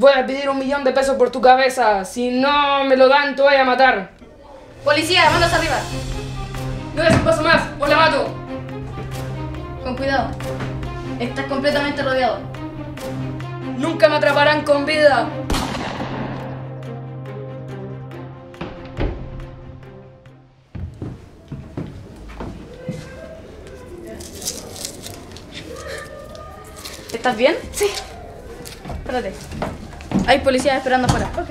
Voy a pedir 1.000.000 de pesos por tu cabeza. Si no me lo dan, te voy a matar. Policía, mandas arriba. No des un paso más o la mato. Con cuidado. Estás completamente rodeado. Nunca me atraparán con vida. ¿Estás bien? Sí. Espérate. Hay policías esperando afuera. Ok.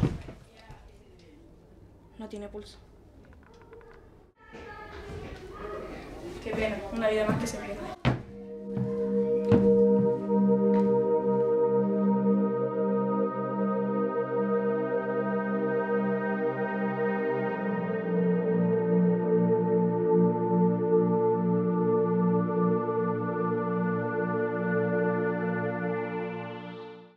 No tiene pulso. Qué pena, una vida más que se pierde.